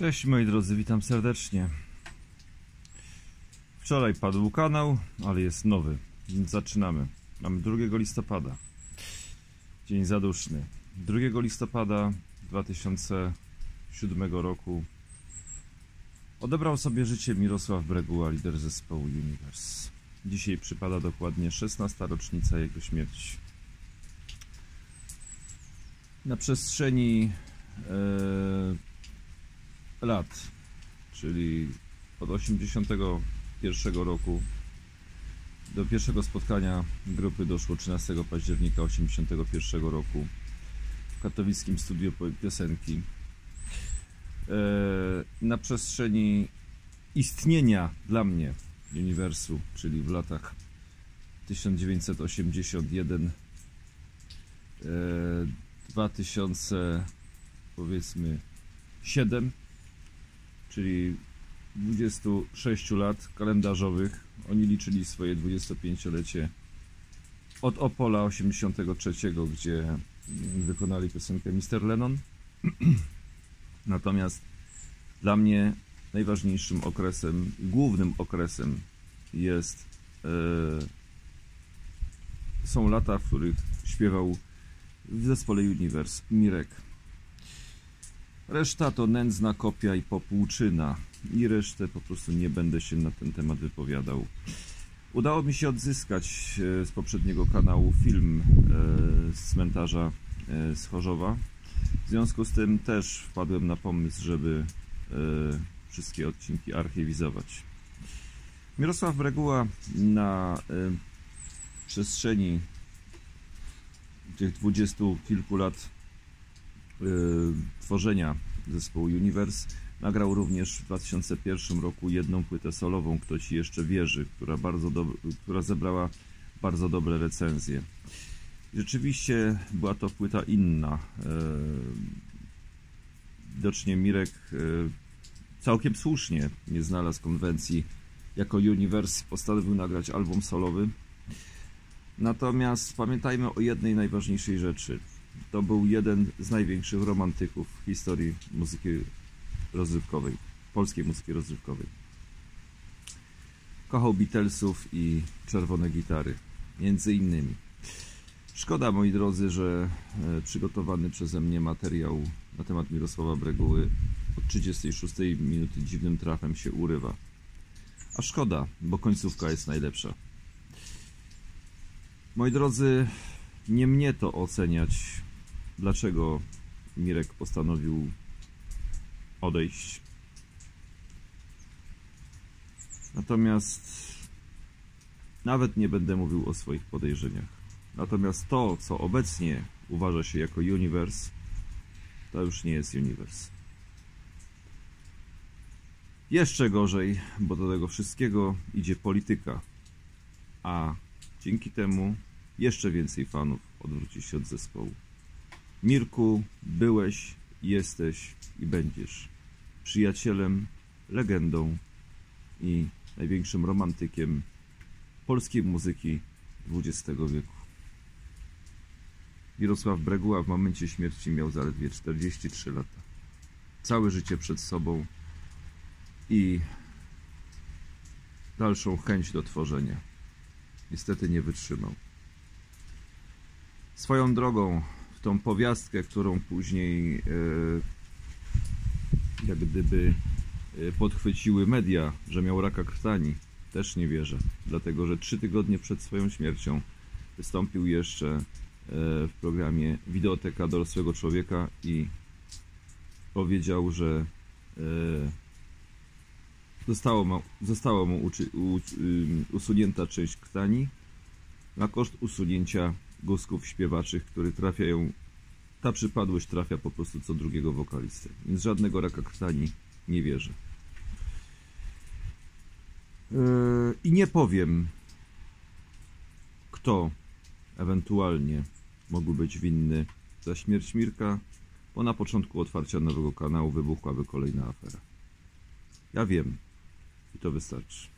Cześć moi drodzy, witam serdecznie. Wczoraj padł kanał, ale jest nowy, więc zaczynamy. Mamy 2 listopada, dzień zaduszny. 2 listopada 2007 roku odebrał sobie życie Mirosław Breguła, lider zespołu Universe. Dzisiaj przypada dokładnie 16. rocznica jego śmierci. Na przestrzeni lat, czyli od 1981 roku do pierwszego spotkania grupy doszło 13 października 1981 roku w katowickim studiu piosenki. Na przestrzeni istnienia dla mnie Uniwersu, czyli w latach 1981 2000 powiedzmy 7, czyli 26 lat kalendarzowych. Oni liczyli swoje 25-lecie od Opola 83, gdzie wykonali piosenkę Mr. Lennon. Natomiast dla mnie najważniejszym okresem, głównym okresem są lata, w których śpiewał w zespole Universe Mirek. Reszta to nędzna kopia i popłuczyna. I resztę po prostu nie będę się na ten temat wypowiadał. Udało mi się odzyskać z poprzedniego kanału film z cmentarza z Chorzowa. W związku z tym też wpadłem na pomysł, żeby wszystkie odcinki archiwizować. Mirosław Breguła na przestrzeni tych 20 kilku lat tworzenia zespołu Universe nagrał również w 2001 roku jedną płytę solową, Kto ci jeszcze wierzy, która zebrała bardzo dobre recenzje. Rzeczywiście była to płyta inna. Widocznie Mirek całkiem słusznie nie znalazł konwencji. Jako Universe postanowił nagrać album solowy. Natomiast pamiętajmy o jednej najważniejszej rzeczy. To był jeden z największych romantyków w historii muzyki rozrywkowej, polskiej muzyki rozrywkowej. Kochał Beatlesów i czerwone gitary, między innymi. Szkoda, moi drodzy, że przygotowany przeze mnie materiał na temat Mirosława Breguły od 36 minuty dziwnym trafem się urywa. A szkoda, bo końcówka jest najlepsza. Moi drodzy, nie mnie to oceniać, dlaczego Mirek postanowił odejść. Natomiast nawet nie będę mówił o swoich podejrzeniach. Natomiast to, co obecnie uważa się jako Universe, to już nie jest Universe. Jeszcze gorzej, bo do tego wszystkiego idzie polityka, a dzięki temu jeszcze więcej fanów odwróci się od zespołu. Mirku, byłeś, jesteś i będziesz przyjacielem, legendą i największym romantykiem polskiej muzyki XX wieku. Mirosław Breguła w momencie śmierci miał zaledwie 43 lata. Całe życie przed sobą i dalszą chęć do tworzenia. Niestety nie wytrzymał. Swoją drogą, w tą powiastkę, którą później jak gdyby podchwyciły media, że miał raka krtani, też nie wierzę. Dlatego, że 3 tygodnie przed swoją śmiercią wystąpił jeszcze w programie Wideoteka dorosłego człowieka i powiedział, że została mu usunięta część krtani na koszt usunięcia guzków śpiewaczych, które trafiają. Ta przypadłość trafia po prostu co drugiego wokalistę. Więc żadnego raka krtani nie wierzę. I nie powiem, kto ewentualnie mógł być winny za śmierć Mirka, bo na początku otwarcia nowego kanału wybuchłaby kolejna afera. Ja wiem i to wystarczy.